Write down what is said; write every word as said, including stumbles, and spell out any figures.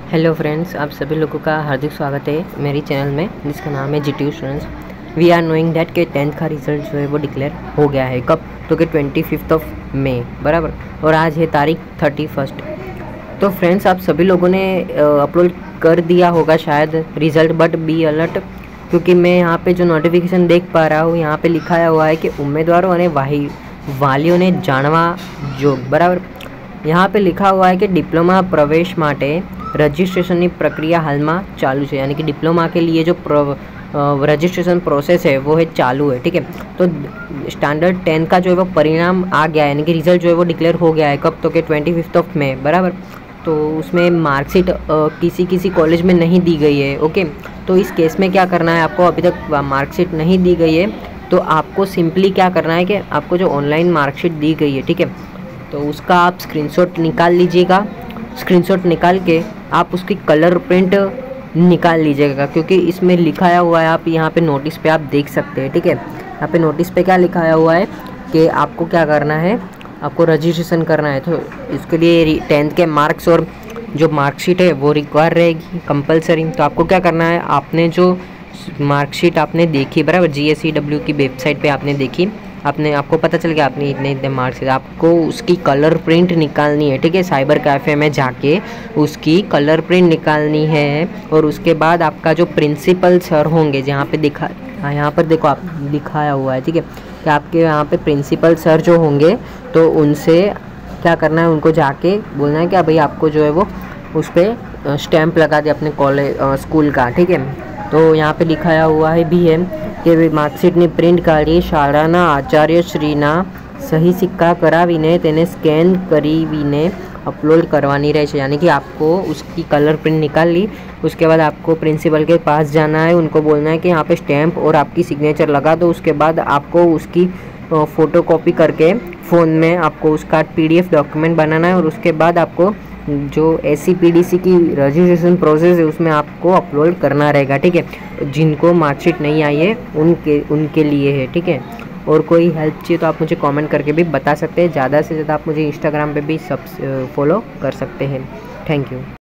Hello friends, आप सभी लोगों का हार्दिक स्वागत है मेरी चैनल में जिसका नाम है G T U students. We are knowing that के टेंथ का रिजल्ट जो है वो डिक्लेयर हो गया है। कब? तो कि ट्वेंटी फिफ्थ ऑफ मई बराबर, और आज है तारीख थर्टी फर्स्ट। तो फ्रेंड्स, आप सभी लोगों ने अपलोड कर दिया होगा शायद रिज़ल्ट, बट बी अलर्ट, क्योंकि मैं यहाँ पे जो नोटिफिकेशन देख पा रहा हूँ यहाँ पे लिखाया हुआ है कि उम्मीदवारों ने वाही वालियों ने जाणवा जोग बराबर। यहाँ पे लिखा हुआ है कि डिप्लोमा प्रवेश माटे रजिस्ट्रेशन की प्रक्रिया हाल में चालू है, यानी कि डिप्लोमा के लिए जो रजिस्ट्रेशन प्रोसेस है वो है चालू है। ठीक है, तो स्टैंडर्ड टेन का जो है वो परिणाम आ गया है, यानी कि रिजल्ट जो है वो डिक्लेयर हो गया है। कब? तो कि ट्वेंटी फिफ्थ ऑफ मई बराबर। तो उसमें मार्कशीट किसी किसी कॉलेज में नहीं दी गई है। ओके, तो इस केस में क्या करना है आपको? अभी तक मार्कशीट नहीं दी गई है तो आपको सिंपली क्या करना है कि आपको जो ऑनलाइन मार्कशीट दी गई है, ठीक है, तो उसका आप स्क्रीनशॉट निकाल लीजिएगा। स्क्रीनशॉट निकाल के आप उसकी कलर प्रिंट निकाल लीजिएगा, क्योंकि इसमें लिखाया हुआ है, आप यहाँ पे नोटिस पे आप देख सकते हैं। ठीक है, यहाँ पे नोटिस पे क्या लिखाया हुआ है कि आपको क्या करना है, आपको रजिस्ट्रेशन करना है। तो इसके लिए टेंथ के मार्क्स और जो मार्कशीट है वो रिक्वायर रहेगी कंपलसरी। तो आपको क्या करना है, आपने जो मार्कशीट आपने देखी बराबर, जी एस ई डब्ल्यू की वेबसाइट पे आपने देखी, आपने आपको पता चल गया आपने इतने इतने मार्क्स है, आपको उसकी कलर प्रिंट निकालनी है। ठीक है, साइबर कैफ़े में जाके उसकी कलर प्रिंट निकालनी है। और उसके बाद आपका जो प्रिंसिपल सर होंगे, जहाँ पे दिखा हाँ यहाँ पर देखो आप दिखाया हुआ है, ठीक है, कि आपके यहाँ पे प्रिंसिपल सर जो होंगे तो उनसे क्या करना है, उनको जाके बोलना है कि भाई आपको जो है वो उस पर स्टैंप लगा दे अपने कॉलेज स्कूल का। ठीक है, तो यहाँ पे लिखाया हुआ है भी है કે માર્કશીટની પ્રિન્ટ કાઢી શાળાના આચાર્યશ્રીના સહી સિક્કા કરાવીને તેને સ્કેન કરાવીને अपलोड करवानी रहे। यानी कि आपको उसकी कलर प्रिंट निकाल ली, उसके बाद आपको प्रिंसिपल के पास जाना है, उनको बोलना है कि यहाँ पे स्टैंप और आपकी सिग्नेचर लगा दो। उसके बाद आपको उसकी फ़ोटो कॉपी करके फ़ोन में आपको उसका पीडीएफ डॉक्यूमेंट बनाना है, और उसके बाद आपको जो S C P D C की रजिस्ट्रेशन प्रोसेस है उसमें आपको अपलोड करना रहेगा। ठीक है, जिनको मार्कशीट नहीं आई है उनके उनके लिए है। ठीक है, और कोई हेल्प चाहिए तो आप मुझे कमेंट करके भी बता सकते हैं। ज़्यादा से ज़्यादा आप मुझे इंस्टाग्राम पे भी सब फॉलो कर सकते हैं। Thank you.